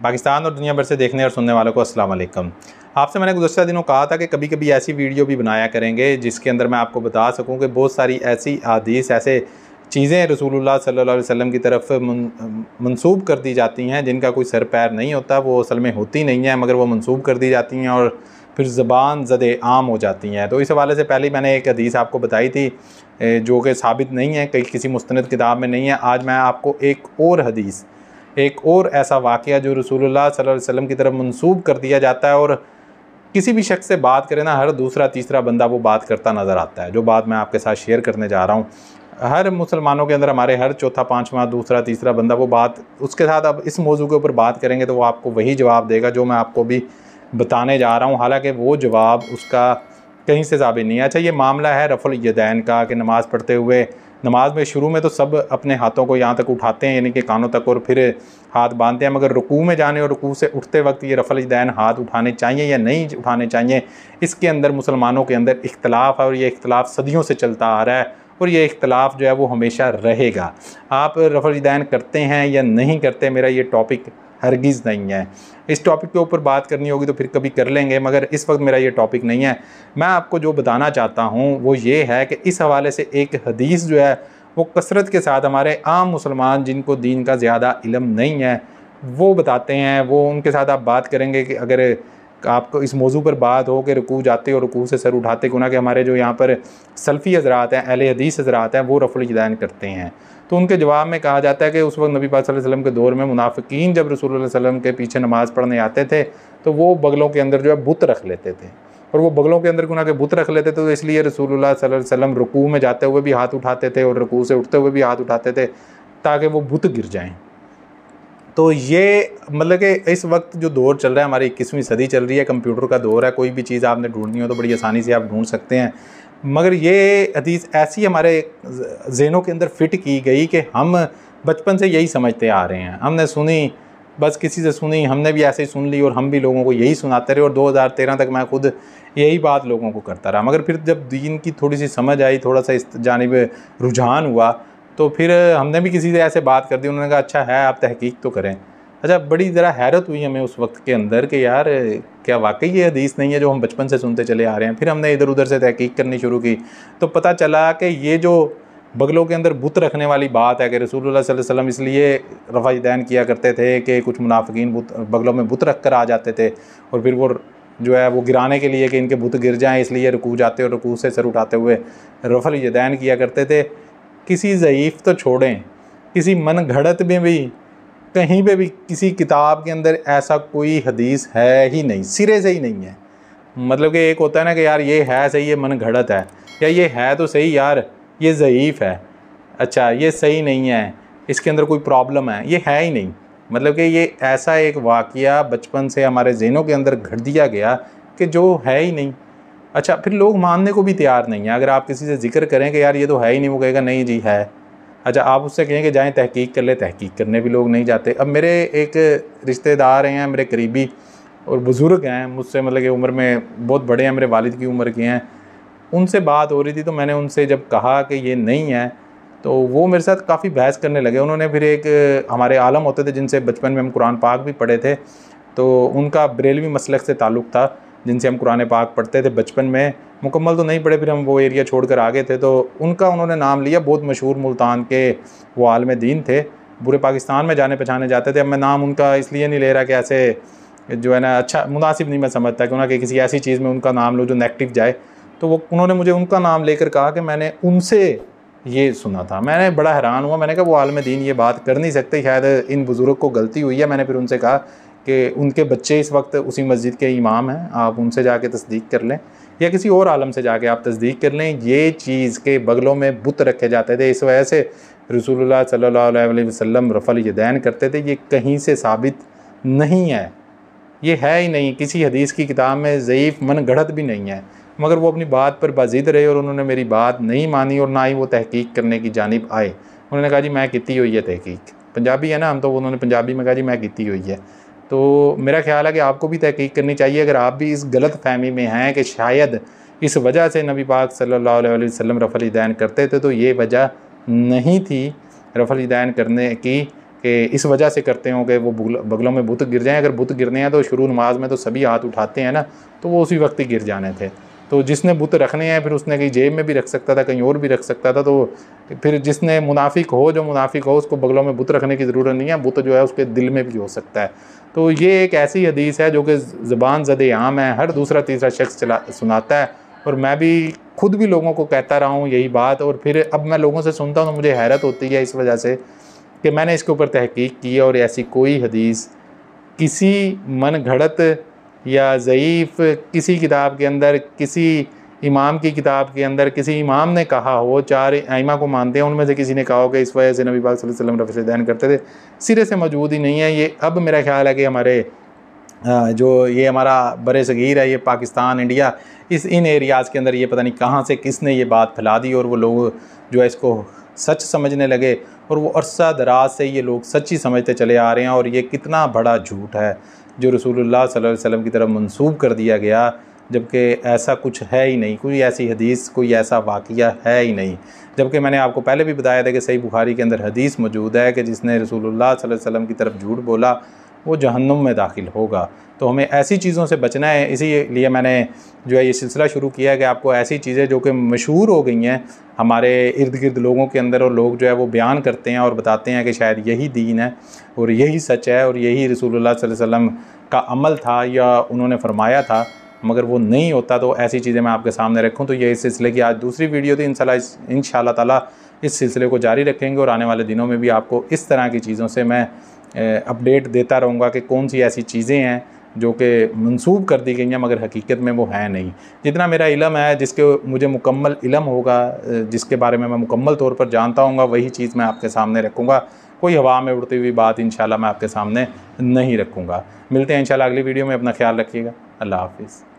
पाकिस्तान और दुनिया भर से देखने और सुनने वालों को अस्सलाम वालेकुम। आपसे मैंने गुज़श्ता दिनों कहा था कि कभी कभी ऐसी वीडियो भी बनाया करेंगे जिसके अंदर मैं आपको बता सकूं कि बहुत सारी ऐसी हदीस, ऐसे चीज़ें रसूलुल्लाह सल्लल्लाहु अलैहि वसल्लम की तरफ मंसूब कर दी जाती हैं जिनका कोई सर पैर नहीं होता, वो असल में होती नहीं है, मगर वो मंसूब कर दी जाती हैं और फिर ज़बान ज़द आम हो जाती हैं। तो इस हवाले से पहले मैंने एक हदीस आपको बताई थी जो कि साबित नहीं है, कहीं किसी मुस्तनद किताब में नहीं है। आज मैं आपको एक और हदीस, एक और ऐसा वाक़या जो रसूलुल्लाह सल्लल्लाहु अलैहि वसल्लम की तरफ मंसूब कर दिया जाता है और किसी भी शख्स से बात करें ना, हर दूसरा तीसरा बंदा वो बात करता नज़र आता है। जो बात मैं आपके साथ शेयर करने जा रहा हूँ, हर मुसलमानों के अंदर, हमारे हर चौथा पाँचवा दूसरा तीसरा बंदा वो बात उसके साथ अब इस मौजू के ऊपर बात करेंगे तो वो आपको वही जवाब देगा जो मैं आपको भी बताने जा रहा हूँ, हालांकि वो जवाब उसका कहीं से साबित नहीं है। अच्छा, ये मामला है रफ़ुल यदैन का कि नमाज़ पढ़ते हुए, नमाज में शुरू में तो सब अपने हाथों को यहाँ तक उठाते हैं, यानी कि कानों तक, और फिर हाथ बांधते हैं, मगर रुकू में जाने और रुकू से उठते वक्त ये रफ़ुल यदैन हाथ उठाने चाहिए या नहीं उठाने चाहिए, इसके अंदर मुसलमानों के अंदर इख्तलाफ है और ये इख्तलाफ सदियों से चलता आ रहा है और ये इख्तलाफ जो है वो हमेशा रहेगा। आप रफ़ुल यदैन करते हैं या नहीं करते, मेरा ये टॉपिक हरगिज़ नहीं है। इस टॉपिक के ऊपर बात करनी होगी तो फिर कभी कर लेंगे, मगर इस वक्त मेरा ये टॉपिक नहीं है। मैं आपको जो बताना चाहता हूँ वो ये है कि इस हवाले से एक हदीस जो है वो कसरत के साथ हमारे आम मुसलमान जिनको दीन का ज़्यादा इल्म नहीं है वो बताते हैं, वो उनके साथ आप बात करेंगे कि अगर आपको इस मौजू पर बात हो कि रुकू जाते और रुकू से सर उठाते, गुना कि हमारे जो यहाँ पर सल्फ़ी हज़रात हैं, अहले हदीस हज़रात हैं, वो रफ़ुल यदैन करते हैं। तो उनके जवाब में कहा जाता है कि उस वक्त नबी पाक सल्लल्लाहु अलैहि वसल्लम के दौर में मुनाफिकीन जब रसूलुल्लाह सल्लल्लाहु अलैहि वसल्लम के पीछे नमाज़ पढ़ने आते थे तो वो बगलों के अंदर जो है बुत रख लेते थे, और वो बगलों के अंदर गुना के बुत रख लेते थे, तो इसलिए रसूलुल्लाह सल्लल्लाहु अलैहि वसल्लम रुकू में जाते हुए भी हाथ उठाते थे और रुकू से उठते हुए भी हाथ उठाते थे ताकि वो बुत गिर जाएँ। तो ये मतलब कि इस वक्त जो दौर चल रहा है, हमारी 21वीं सदी चल रही है, कंप्यूटर का दौर है, कोई भी चीज़ आपने ढूंढनी हो तो बड़ी आसानी से आप ढूंढ सकते हैं, मगर ये हदीस ऐसी हमारे ज़हनों के अंदर फिट की गई कि हम बचपन से यही समझते आ रहे हैं। हमने सुनी, बस किसी से सुनी, हमने भी ऐसे ही सुन ली और हम भी लोगों को यही सुनाते रहे और 2013 तक मैं खुद यही बात लोगों को करता रहा। मगर फिर जब दीन की थोड़ी सी समझ आई, थोड़ा सा इस जानिब रुझान हुआ, तो फिर हमने भी किसी से ऐसे बात कर दी, उन्होंने कहा अच्छा है, आप तहकीक तो करें। अच्छा, बड़ी ज़रा हैरत हुई हमें उस वक्त के अंदर कि यार क्या वाकई ये हदीस नहीं है जो हम बचपन से सुनते चले आ रहे हैं। फिर हमने इधर उधर से तहकीक करनी शुरू की तो पता चला कि ये जो बगलों के अंदर बुत रखने वाली बात है कि रसूलुल्लाह सल्लल्लाहु अलैहि वसल्लम इसलिए रफ़ा यदैन किया करते थे कि कुछ मुनाफिकीन बगलों में बुत रख कर आ जाते थे और फिर वो जो है वो गिराने के लिए कि इनके बुत गिर जाएँ, इसलिए रुकू जाते और रुकू से सर उठाते हुए रफ़ा यदैन किया करते थे। किसी ज़ईफ़ तो छोड़ें, किसी मन घड़त में भी, कहीं पे भी, किसी किताब के अंदर ऐसा कोई हदीस है ही नहीं, सिरे से ही नहीं है। मतलब कि एक होता है ना कि यार ये है सही, ये मन घड़त है, या ये है तो सही यार, ये ज़ईफ़ है, अच्छा ये सही नहीं है, इसके अंदर कोई प्रॉब्लम है, ये है ही नहीं। मतलब कि ये ऐसा एक वाक़या बचपन से हमारे ज़हनों के अंदर घड़ दिया गया कि जो है ही नहीं। अच्छा, फिर लोग मानने को भी तैयार नहीं है। अगर आप किसी से जिक्र करें कि यार ये तो है ही नहीं, वो कहेगा नहीं जी है। अच्छा, आप उससे कहें कि जाएँ तहकीक कर ले, तहकीक करने भी लोग नहीं जाते। अब मेरे एक रिश्तेदार हैं, मेरे करीबी और बुज़ुर्ग हैं मुझसे, मतलब कि उम्र में बहुत बड़े हैं, मेरे वालिद की उम्र के हैं। उनसे बात हो रही थी तो मैंने उनसे जब कहा कि ये नहीं है तो वो मेरे साथ काफ़ी बहस करने लगे। उन्होंने फिर एक हमारे आलम होते थे जिनसे बचपन में हम कुरान पाक भी पढ़े थे, तो उनका बरेलवी मसलक से ताल्लुक़ था, जिनसे हम कुरान पाक पढ़ते थे बचपन में। मुकम्मल तो नहीं पढ़े, फिर हम वो एरिया छोड़कर आ गए थे, तो उनका उन्होंने नाम लिया। बहुत मशहूर मुल्तान के वो आलिम दीन थे, पूरे पाकिस्तान में जाने पहचाने जाते थे। अब मैं नाम उनका इसलिए नहीं ले रहा कि ऐसे जो है ना अच्छा मुनासिब नहीं मैं समझता कि उन्होंने किसी ऐसी चीज़ में उनका नाम लो जो नेगेटिव जाए। तो वो उन्होंने मुझे उनका नाम लेकर कहा कि मैंने उनसे ये सुना था। मैंने बड़ा हैरान हुआ, मैंने कहा वो आलिम दीन ये बात कर नहीं सकते, शायद इन बुज़ुर्ग को गलती हुई है। मैंने फिर उनसे कहा कि उनके बच्चे इस वक्त उसी मस्जिद के इमाम हैं, आप उनसे जाके तस्दीक कर लें या किसी और आलम से जाके आप तस्दीक कर लें। ये चीज़ के बगलों में बुत रखे जाते थे, इस वजह से रसूलुल्लाह सल्लल्लाहु अलैहि वसल्लम रफ़ुल यदैन करते थे, ये कहीं से साबित नहीं है, ये है ही नहीं, किसी हदीस की किताब में ज़ईफ़ मन गढ़त भी नहीं है। मगर वो अपनी बात पर बाज़िद रहे और उन्होंने मेरी बात नहीं मानी और ना ही वो तहकीक करने की जानिब आए। उन्होंने कहा जी मैं कीती हुई है तहकीक, पंजाबी है ना हम, तो उन्होंने पंजाबी में कहा जी मैं कीती हुई है। तो मेरा ख्याल है कि आपको भी तहकीक करनी चाहिए अगर आप भी इस गलत फहमी में हैं कि शायद इस वजह से नबी पाक सल्लल्लाहु अलैहि वसल्लम रफ़ुल यदैन करते थे, तो ये वजह नहीं थी रफ़ुल यदैन करने की कि इस वजह से करते हों कि वो बगलों में बुत गिर जाएं। अगर बुत गिरने हैं तो शुरू नमाज में तो सभी हाथ उठाते हैं ना, तो वो उसी वक्त ही गिर जाने थे। तो जिसने बुत रखने हैं फिर उसने कहीं जेब में भी रख सकता था, कहीं और भी रख सकता था। तो फिर जिसने मुनाफिक हो, जो मुनाफिक हो, उसको बगलों में बुत रखने की ज़रूरत नहीं है, बुत जो है उसके दिल में भी हो सकता है। तो ये एक ऐसी हदीस है जो कि ज़बान ज़द आम है, हर दूसरा तीसरा शख्स सुनाता है, और मैं भी खुद भी लोगों को कहता रहा हूँ यही बात। और फिर अब मैं लोगों से सुनता हूँ तो मुझे हैरत होती है इस वजह से कि मैंने इसके ऊपर तहकीक की और ऐसी कोई हदीस किसी मन घड़त या ज़ईफ़ किसी किताब के अंदर, किसी इमाम की किताब के अंदर किसी इमाम ने कहा हो, 4 आइमा को मानते हैं उनमें से किसी ने कहा हो कि इस वजह से नबी पाक सल्लल्लाहु अलैहि वसल्लम रफ़्अ यदैन करते थे, सिरे से मौजूद ही नहीं है। ये अब मेरा ख्याल है कि हमारे जो ये हमारा बरे-सगीर है, ये पाकिस्तान, इंडिया, इन एरियाज़ के अंदर ये पता नहीं कहाँ से किसने ये बात फैला दी और वो लोग जो है इसको सच समझने लगे, और वो अरसा दराज से ये लोग सच ही समझते चले आ रहे हैं। और ये कितना बड़ा झूठ है जो रसूलुल्लाह सल्लल्लाहु अलैहि वसल्लम की तरफ मंसूब कर दिया गया, जबकि ऐसा कुछ है ही नहीं, कोई ऐसी हदीस, कोई ऐसा वाक़या है ही नहीं। जबकि मैंने आपको पहले भी बताया था कि सही बुखारी के अंदर हदीस मौजूद है कि जिसने रसूलुल्लाह सल्लल्लाहु अलैहि वसल्लम की तरफ झूठ बोला वो जहन्नुम में दाखिल होगा। तो हमें ऐसी चीज़ों से बचना है। इसीलिए मैंने जो है ये सिलसिला शुरू किया है कि आपको ऐसी चीज़ें जो कि मशहूर हो गई हैं हमारे इर्द गिर्द लोगों के अंदर, और लोग जो है वो बयान करते हैं और बताते हैं कि शायद यही दीन है और यही सच है और यही रसूलुल्लाह सल्लल्लाहु अलैहि वसल्लम का अमल था या उन्होंने फरमाया था, मगर वो नहीं होता। तो ऐसी चीज़ें मैं आपके सामने रखूँ। तो ये इस सिलसिले की आज दूसरी वीडियो थी। इंशाअल्लाह ताला इस सिलसिले को जारी रखेंगे और आने वाले दिनों में भी आपको इस तरह की चीज़ों से मैं अपडेट देता रहूँगा कि कौन सी ऐसी चीज़ें हैं जो कि मंसूब कर दी गई हैं मगर हकीकत में वो हैं नहीं। जितना मेरा इल्म है, जिसके मुझे मुकम्मल इल्म होगा, जिसके बारे में मैं मुकम्मल तौर पर जानता हूँगा, वही चीज़ मैं आपके सामने रखूँगा। कोई हवा में उड़ती हुई बात इंशाल्लाह मैं आपके सामने नहीं रखूँगा। मिलते हैं इंशाल्लाह अगली वीडियो में। अपना ख्याल रखिएगा। अल्लाह हाफ़िज़।